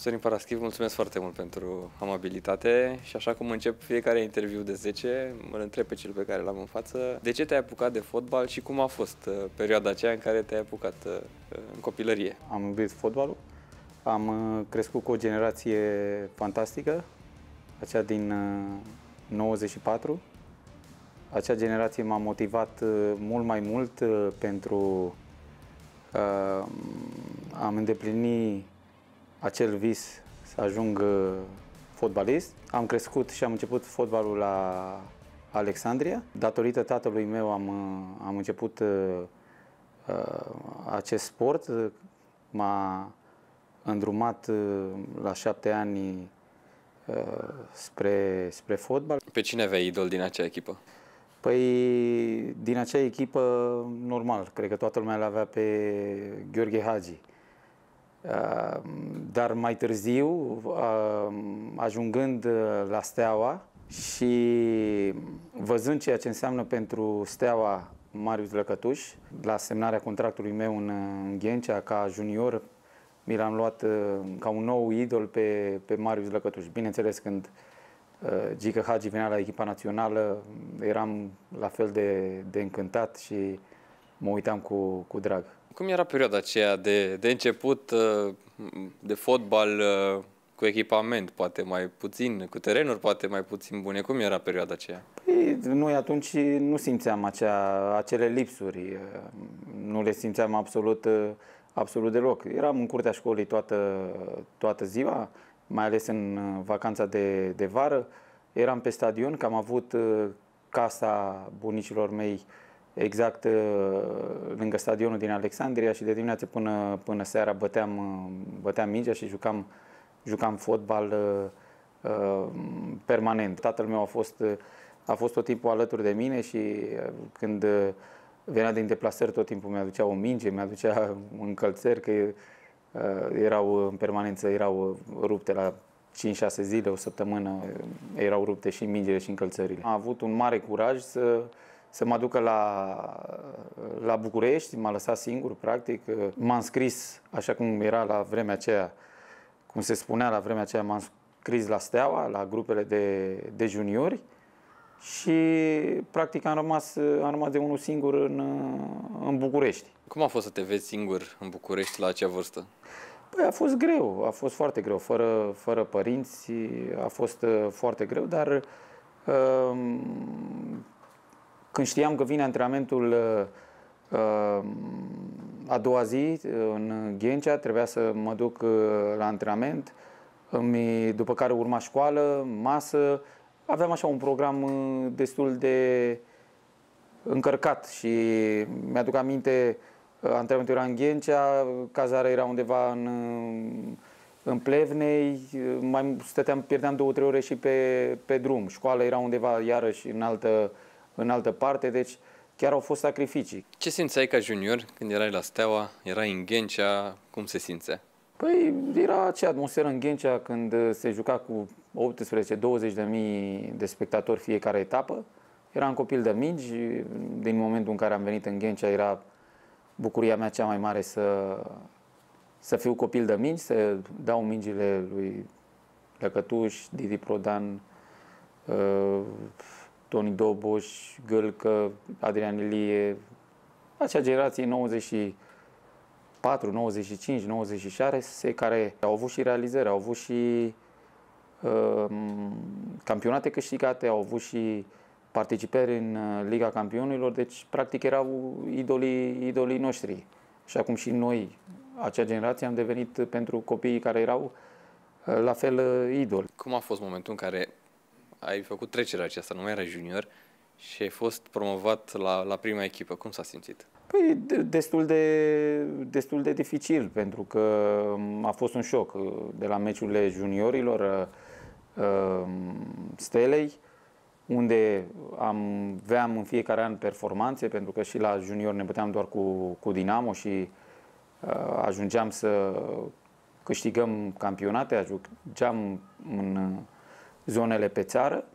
Sorin Paraschiv, mulțumesc foarte mult pentru amabilitate și așa cum încep fiecare interviu de 10, îl întreb pe cel pe care l-am în față, de ce te-ai apucat de fotbal și cum a fost perioada aceea în care te-ai apucat în copilărie? Am iubit fotbalul, am crescut cu o generație fantastică, aceea din 94. Acea generație m-a motivat mult mai mult pentru am îndeplinit acel vis să ajung fotbalist. Am crescut și am început fotbalul la Alexandria. Datorită tatălui meu am început acest sport. M-a îndrumat la 7 ani spre fotbal. Pe cine aveai idol din acea echipă? Păi, din acea echipă, normal, cred că toată lumea l-avea pe Gheorghe Hagi. Dar mai târziu, ajungând la Steaua și văzând ceea ce înseamnă pentru Steaua Marius Lăcătuș, la semnarea contractului meu în Ghencea ca junior, mi l-am luat ca un nou idol pe Marius Lăcătuș. Bineînțeles, când Gică Hagi venea la echipa națională, eram la fel de încântat și mă uitam cu drag. Cum era perioada aceea de început de fotbal cu echipament, poate mai puțin, cu terenuri poate mai puțin bune? Cum era perioada aceea? Păi, noi atunci nu simțeam acele lipsuri, nu le simțeam absolut deloc. Eram în curtea școlii toată ziua, mai ales în vacanța de vară. Eram pe stadion, că am avut casa bunicilor mei exact lângă stadionul din Alexandria și de dimineață până seara băteam mingea și jucam fotbal permanent. Tatăl meu a fost tot timpul alături de mine și când venea din deplasări tot timpul mi-aducea o minge, mi-aducea încălțări, că erau în permanență, erau rupte la 5-6 zile, o săptămână, erau rupte și mingele și încălțările. Am avut un mare curaj să mă ducă la București, m-a lăsat singur, practic. M-am scris, așa cum era la vremea aceea, cum se spunea la vremea aceea, m-am scris la Steaua, la grupele de juniori și practic am rămas de unul singur în București. Cum a fost să te vezi singur în București la acea vârstă? Păi a fost greu, a fost foarte greu, fără părinți, a fost foarte greu, dar când știam că vine antrenamentul a doua zi în Ghencea, trebuia să mă duc la antrenament, după care urma școală, masă. Aveam așa un program destul de încărcat și mi-aduc aminte, antrenamentul era în Ghencea, cazarea era undeva în Plevnei, mai pierdeam 2-3 ore și pe drum. Școala era undeva iarăși în altă parte, deci chiar au fost sacrificii. Ce simțeai ca junior când erai la Steaua, erai în Ghencea, cum se simțea? Păi era acea atmosferă în Ghencea când se juca cu 18-20 de mii de spectatori fiecare etapă. Eram copil de mingi, din momentul în care am venit în Ghencea era bucuria mea cea mai mare să fiu copil de mingi, să dau mingile lui Lăcătuș, Didi Prodan, Toni Doboș, Gâlcă, Adrian Ilie, acea generație 94, 95, 96, care au avut și realizări, au avut și campionate câștigate, au avut și participări în Liga Campionilor, deci practic erau idolii noștri. Și acum și noi, acea generație, am devenit pentru copiii care erau la fel idoli. Cum a fost momentul în care ai făcut trecerea aceasta, nu mai erai junior și ai fost promovat la prima echipă? Cum s-a simțit? Păi destul de dificil, pentru că a fost un șoc de la meciurile juniorilor Stelei, unde aveam în fiecare an performanțe, pentru că și la junior ne băteam doar cu Dinamo și ajungeam să câștigăm campionate, ajungeam în zonele pe țară.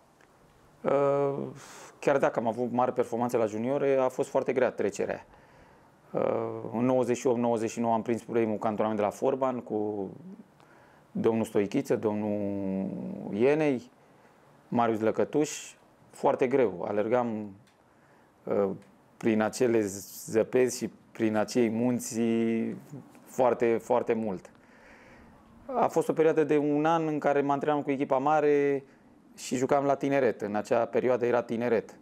Chiar dacă am avut mari performanțe la juniore, a fost foarte grea trecerea. În 98-99 am prins primul cantonament de la Forban cu domnul Stoichiță, domnul Ienei, Marius Lăcătuș, foarte greu. Alergam prin acele zăpezi și prin acei munți foarte, foarte mult. A fost o perioadă de un an în care mă antrenam cu echipa mare și jucam la tineret. În acea perioadă era tineret.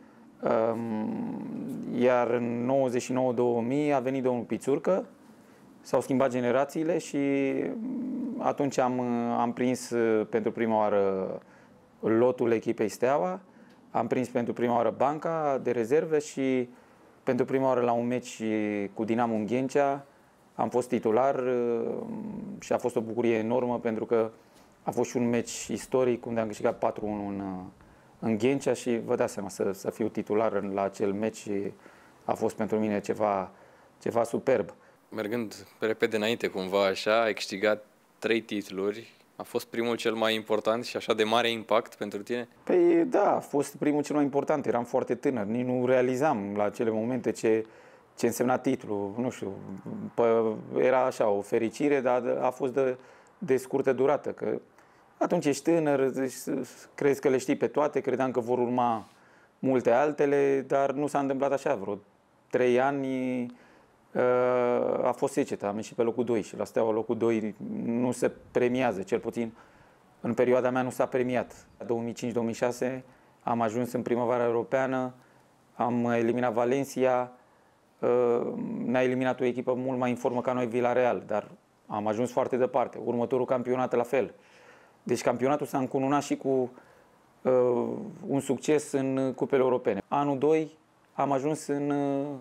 Iar în 99-2000 a venit domnul Pițurcă, s-au schimbat generațiile și atunci am prins pentru prima oară lotul echipei Steaua, am prins pentru prima oară banca de rezerve și pentru prima oară la un meci cu Dinamo Ghencea am fost titular și a fost o bucurie enormă pentru că a fost și un meci istoric unde am câștigat 4-1 în Ghencea și vă dați seama, să fiu titular la acel meci a fost pentru mine ceva superb. Mergând repede înainte cumva așa, ai câștigat 3 titluri. A fost primul cel mai important și așa de mare impact pentru tine? Păi da, a fost primul cel mai important. Eram foarte tânăr, nici nu realizam la acele momente ce însemna titlul. Nu știu, era așa o fericire, dar a fost de scurtă durată. Că atunci ești tânăr, crezi că le știi pe toate, credeam că vor urma multe altele, dar nu s-a întâmplat așa. Vreo 3 ani a fost seceta, am ieșit pe locul 2 și la Steaua locul 2 nu se premiază, cel puțin în perioada mea nu s-a premiat. 2005-2006 am ajuns în primăvara europeană, am eliminat Valencia, ne-a eliminat o echipă mult mai în formă ca noi, Villarreal, dar am ajuns foarte departe. Următorul campionat la fel. Deci campionatul s-a încununat și cu un succes în cupele europene. Anul 2 am ajuns în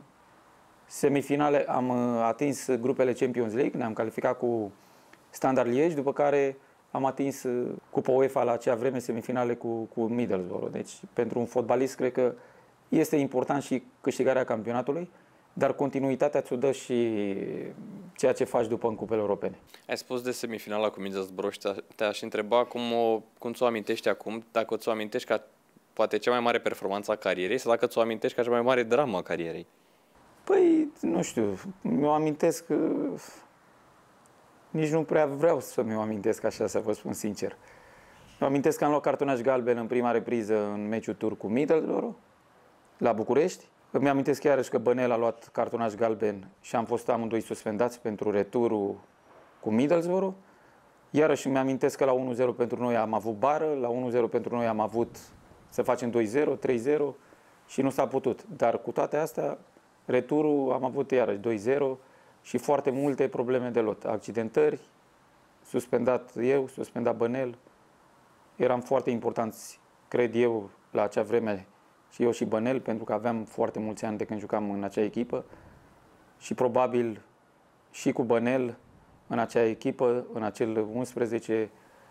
semifinale, am atins grupele Champions League, ne-am calificat cu Standard Liège, după care am atins Cupa UEFA la acea vreme, semifinale cu Middlesbrough. Deci pentru un fotbalist cred că este important și câștigarea campionatului, dar continuitatea ți-o dă și ceea ce faci după în cupele europene. Ai spus de semifinala cu Middlesbrough și te-aș întreba cum ți-o amintești acum, dacă ți-o amintești ca poate cea mai mare performanță a carierei sau dacă ți-o amintești ca cea mai mare dramă a carierei. Păi, nu știu, mi-o amintesc, nici nu prea vreau să mi-o amintesc așa, să vă spun sincer. Mi-o amintesc că am luat cartonaș galben în prima repriză în meciul tur cu Middlesbrough, la București. Îmi amintesc iarăși că Bănel a luat cartonaș galben și am fost amândoi suspendați pentru returul cu Middlesbrough. Iarăși îmi amintesc că la 1-0 pentru noi am avut bară, la 1-0 pentru noi am avut să facem 2-0, 3-0 și nu s-a putut. Dar cu toate astea, returul am avut iarăși 2-0 și foarte multe probleme de lot. Accidentări, suspendat eu, suspendat Bănel. Eram foarte importanți, cred eu, la acea vreme și eu și Bănel, pentru că aveam foarte mulți ani de când jucam în acea echipă și probabil și cu Bănel în acea echipă, în acel 11,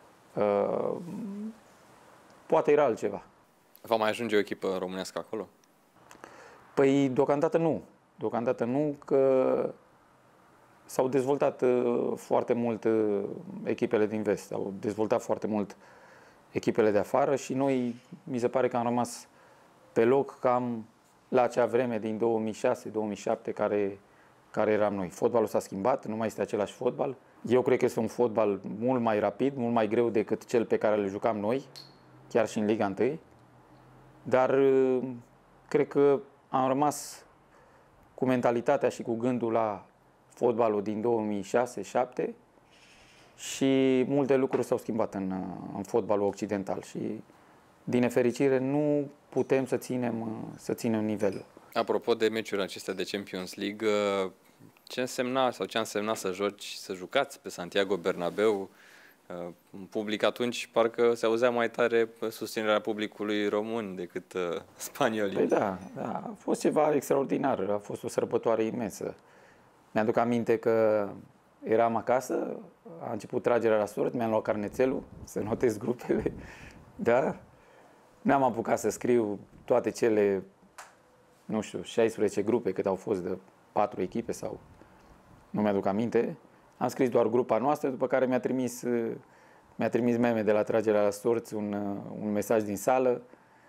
poate era altceva. Va mai ajunge o echipă românească acolo? Păi deocamdată nu. Deocamdată nu, că s-au dezvoltat foarte mult echipele din vest, s-au dezvoltat foarte mult echipele de afară și noi, mi se pare că am rămas pe loc cam la acea vreme din 2006-2007 care eram noi. Fotbalul s-a schimbat, nu mai este același fotbal. Eu cred că este un fotbal mult mai rapid, mult mai greu decât cel pe care le jucam noi, chiar și în Liga 1. Dar cred că am rămas cu mentalitatea și cu gândul la fotbalul din 2006-2007 și multe lucruri s-au schimbat în fotbalul occidental și din nefericire nu putem să ținem nivelul. Apropo de meciurile acestea de Champions League, ce însemna sau ce a însemnat să jucați pe Santiago Bernabéu? În public atunci parcă se auzea mai tare susținerea publicului român decât spaniolii. Păi da, a fost ceva extraordinar, a fost o sărbătoare imensă. Mi-aduc aminte că eram acasă, a început tragerea la sort, mi-am luat carnețelul să notez grupele, da? N-am apucat să scriu toate cele, nu știu, 16 grupe cât au fost de 4 echipe sau nu mi-aduc aminte. Am scris doar grupa noastră, după care mi-a trimis meme de la tragerea la sorți, un mesaj din sală.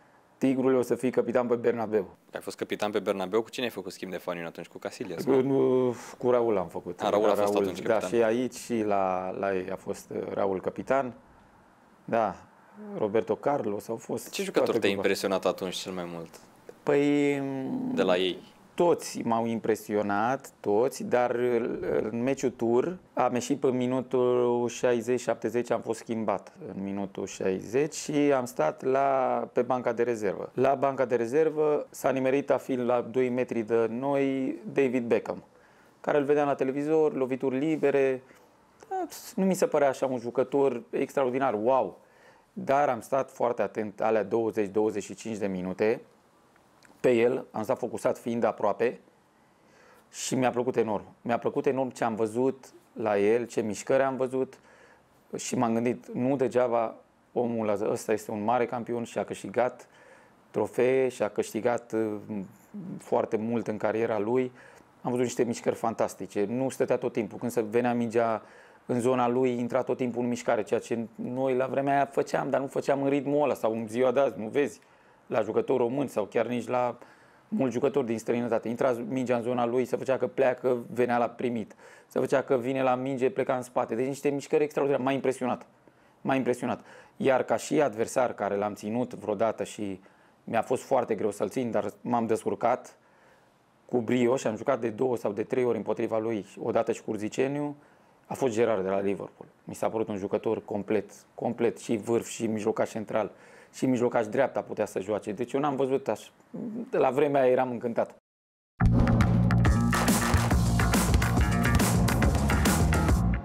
Tigrului o să fii capitan pe Bernabeu. Ai fost capitan pe Bernabeu, cu cine ai făcut schimb de faniuni atunci? Cu Casillas? Cu Raul am făcut. Raul a fost atunci capitan. Da, și aici și la ei a fost Raul capitan. Da, Roberto Carlos au fost. Ce jucător te-a impresionat atunci cel mai mult? Păi de la ei. Toți m-au impresionat, toți, dar în meciul tur am ieșit pe minutul 60-70, am fost schimbat în minutul 60 și am stat pe banca de rezervă. La banca de rezervă s-a nimerit a fi la 2 metri de noi David Beckham, care îl vedeam la televizor, lovituri libere. Nu mi se părea așa un jucător extraordinar, wow! Dar am stat foarte atent alea 20-25 de minute pe el, am stat focusat fiind aproape și mi-a plăcut enorm. Mi-a plăcut enorm ce am văzut la el, ce mișcări am văzut și m-am gândit, nu degeaba omul ăsta este un mare campion și a câștigat trofee și a câștigat foarte mult în cariera lui. Am văzut niște mișcări fantastice, nu stătea tot timpul. Când se venea mingea în zona lui, intra tot timpul în mișcare, ceea ce noi la vremea aia făceam, dar nu făceam în ritmul ăla sau în ziua de azi, nu vezi? La jucători români sau chiar nici la mulți jucători din străinătate. Intra mingea în zona lui, se făcea că pleacă, venea la primit. Se făcea că vine la minge, pleca în spate. Deci niște mișcări extraordinare. M-a impresionat. M-a impresionat. Iar ca și adversar care l-am ținut vreodată și mi-a fost foarte greu să-l țin, dar m-am descurcat cu brio și am jucat de 2 sau de 3 ori împotriva lui, odată și cu Urziceniu, a fost Gerard de la Liverpool. Mi s-a părut un jucător complet, și vârf, și mijlocaș central, și mijlocaș dreapta putea să joace. Deci eu n-am văzut așa. De la vremea aia eram încântat.